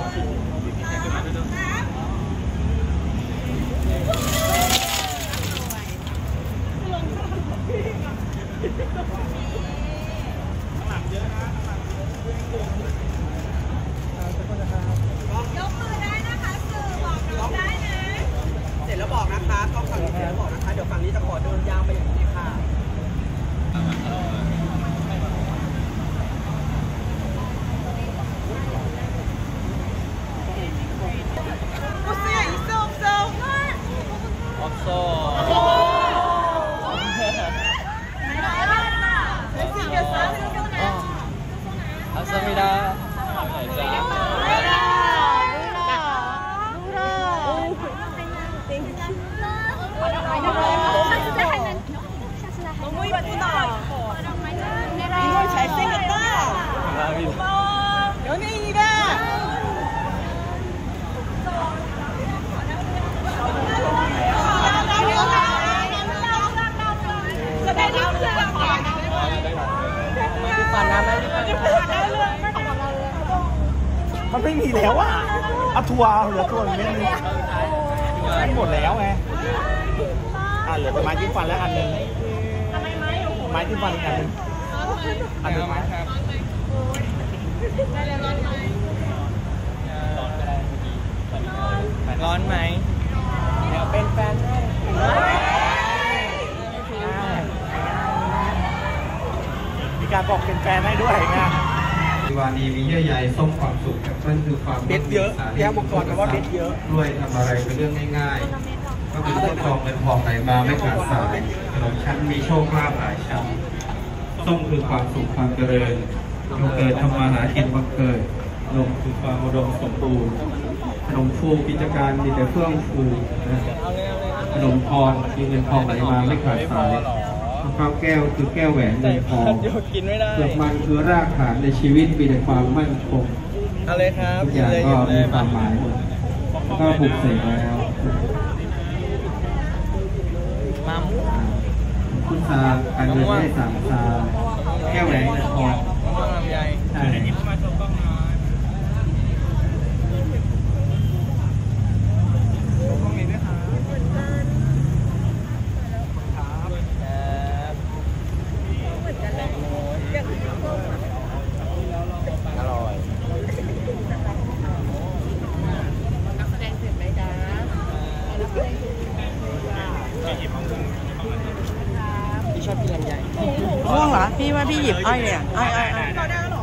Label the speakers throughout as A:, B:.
A: ยกมือได้นะคะสื่อบอกน้องได้นะเสร็จแล้วบอกนะคะต้องฝั่งนี้เสร็จแล้วบอกนะคะเดี๋ยวฝั่งนี้จะขอเดินยาวไปอย่างนี้ค่ะ
B: 감사합니다.
A: 너무 이쁘다. 이걸 잘생겼다. 연예인이다.
C: มันไม่มีแล้วอ่ะเอาทัวร์เหลือทัวร์อีกเม็ดนึงมันหมดแล้วไงเหลือแต่ไม้จิ้มฟันแล้วอันนึงไม้จิ้มฟันอีกอันนึงไหมครับร้อนไหมเดี๋ยวเป็นแฟนมีการบอกเป็นแฟนให้ด้วยนะ
D: วานีมีเยื่อใยส้มความสุขกับเพื่อนคือความ
C: เด็ดเยอะแย่บอกก่อนนะว่าเด็ดเยอะ
D: รวยทำอะไรเป็นเรื่องง่ายๆก็คือเงินทองเงินทองไหลมาไม่ขาดสายขนมชั้นมีโชคลาภหลายชั้นส้มคือความสุขความเจริญโยเกิดทำมาหากินบังเกิดนมคือความอุดมสมบูรณ์ขนมฟูกิจการมีแต่เฟื่องฟูขนมทองมีเงินทองไหลมาไม่ขาดสายข้าวแก้วคือแก้วแหวนเงินทองเปลือกมันคือรากฐานในชีวิตมีแต่ความมั่นคงทุกอย่างก็มีความหมายหมดก็ปลุกเสกแล้วคุณตาการเงินได้สามตาแก้วแหวนเงินทองใช่
C: ชอบกินลำไย
A: ง่วงเหรอพี่ว่าพี่หยิบอ้อยเลยอ่ะอ้อยเราได้หรอ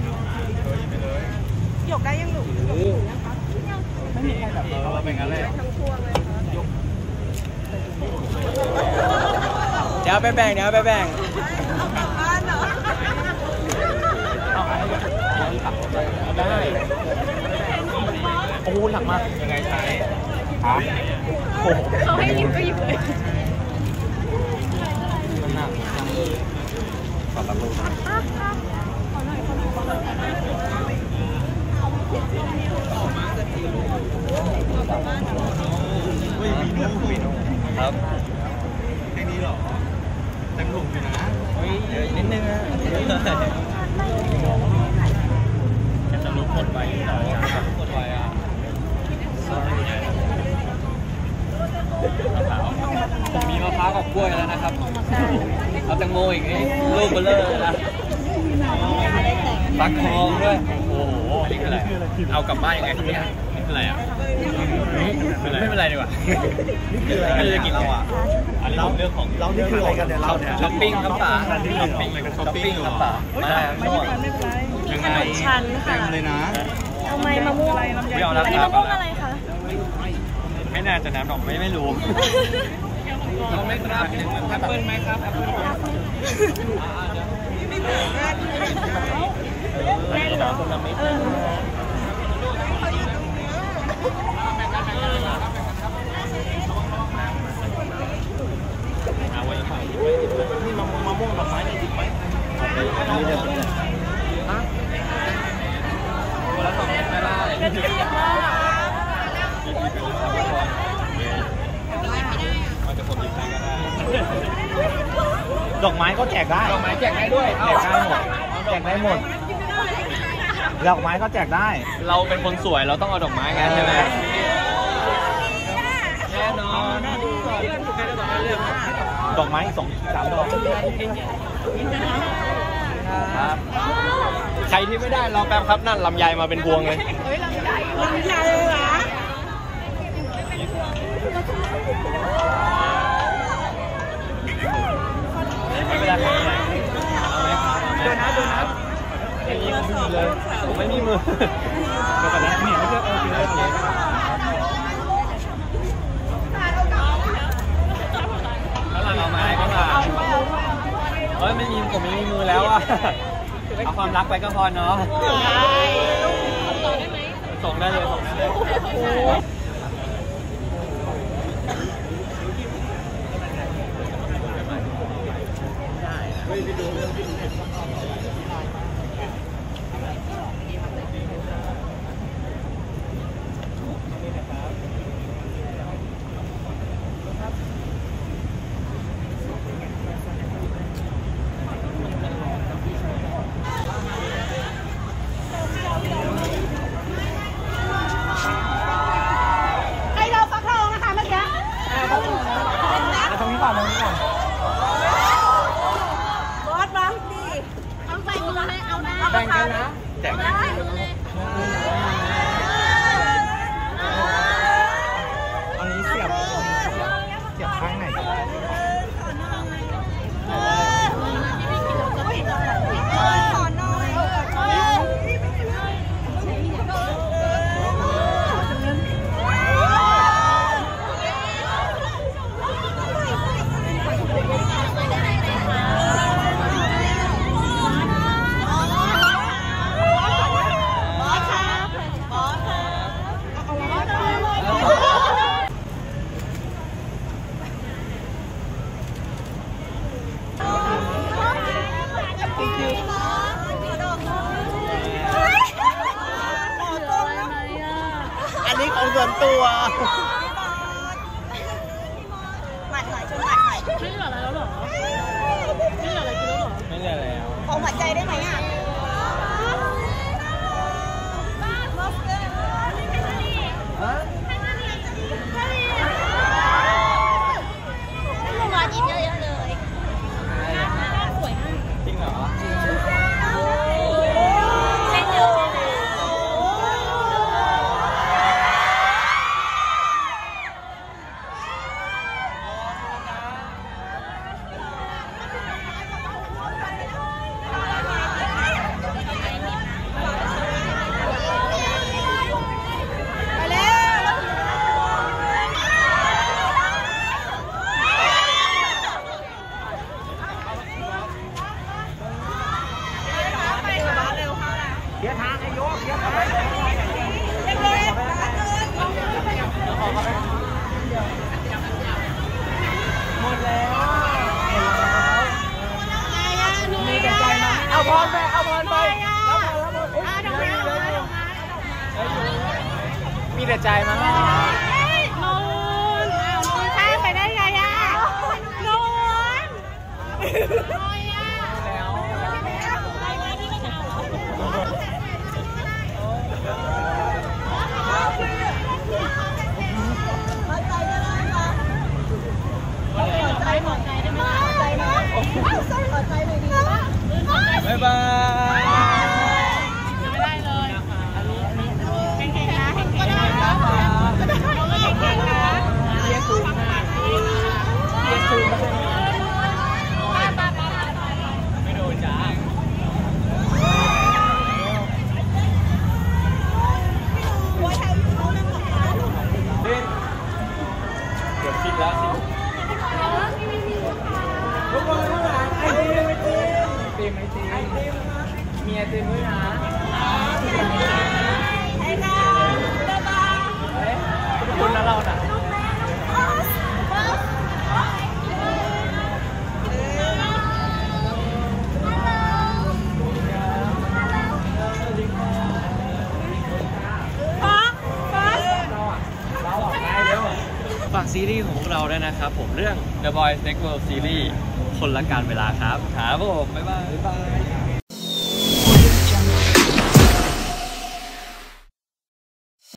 A: หยกได้ยังหนูไม่มีใครแบบเราเป็นกันเลย
C: เดี๋ยวไปแบ่ง
A: บ้านเหรอ
C: ได้โอ้โหหนักมากยังไงใช้
A: เขาให้หยิบก็หยิบเลย
C: ขอรับรู้ครับแค่นี้หรอเต็มถุงอยู่นะเยอะนิดนึงนะจะรู้คนไปหน่อยคนไปอ่ะผมมีมะพร้าวกับกล้วยแล้วนะครับเอาแตงโมอีกนี่ลูกเบลเลอร์นะฟักทองด้วยโอ้โหนี่คืออะไรเอากลับบ้านยังไงเนี่ยนี่คืออะไรอ่ะไม่เป็นไรดีกว่าไม่จะกินเราอ่ะอันนี้ผมเรื่องของเรานี่คืออะไรกันเนี่ยเราเนี่ยช้อปปิ้งครับป๋าช้อปปิ้งครับป๋าไม่เป็นไรยังไงชันค่ะเลยนะ
A: ทำไมมะม่วงอะไรมะม่วงอะไรคะ
C: ไม่น่าจะน้ำดอกไม่รู้เราไม่ครับแอปเปิ้ลไหมครับแอปเปิ้ลไม่เหมือนกันแม่เหรอนี่มะม่วงดอกไม้ในดิบไหมแล้วสองไม่ได้ดอกไม้ก็แจกได้ดอกไม้แจกได้ด้วยแจกได้หมด
B: ดอกไม้ก็แจกได้
C: เราเป็นคนสวยเราต้องเอาดอกไม้ไงใช่ไหมแน่นอน
B: ดอกไม้2-3 ดอก
C: ครับใครที่ไม่ได้รอแป๊บครับนั่นลำไยมาเป็นพวงเลย
A: ลำไยเลยเหรอ
C: ไม่เป็นไรดูนะอย่างนี้ผมไม่มีเลยผมไม่มีมือเดี๋ยวก่อนนะนี่ไม่เลือกโอเคแล้วหลังเอาไม้ก็มาเฮ้ยไม่มีผมไม่มีมือแล้วอ่ะเอาความรักไปก็พอเนาะส่งได้เลยส่งได้เลยแบ่งกันนะแจกได้
B: อันนี้เสียบข้างไหนก็ได้
A: อันนี้ของส่วนตัวหมัดหน่อยชนหมัดหน่อยไม่เหลืออะไรแล้วหรอไม่เหลืออะไรกินแล้วหรอ
C: ไม่เหลือแล้ว
A: ของหัวใจได้ไหมอ่ะ
C: จริงเหรอ
B: เอาพรไปมีแต่ใจมา
A: ข้าไปได้ไงอ่ะน
C: บ๊ายบาย
A: ไม่ได้เลยเก่งๆนะก็ได้เก่งๆนะเรียกคุณ
C: ไม่โดนจ้าเกือบชิดแล้วสิ
B: ทุกคนข้างหลังไอติมมีไอติมด้วยนะ
A: ไอ้น้องบ๊ายบาย
C: คุณแล้วเราน่ะฝากซีรีส์ของพวกเราด้วยนะครับผมเรื่อง The Boys Next World Series คนละการเวลาครับผมบ๊ายบาย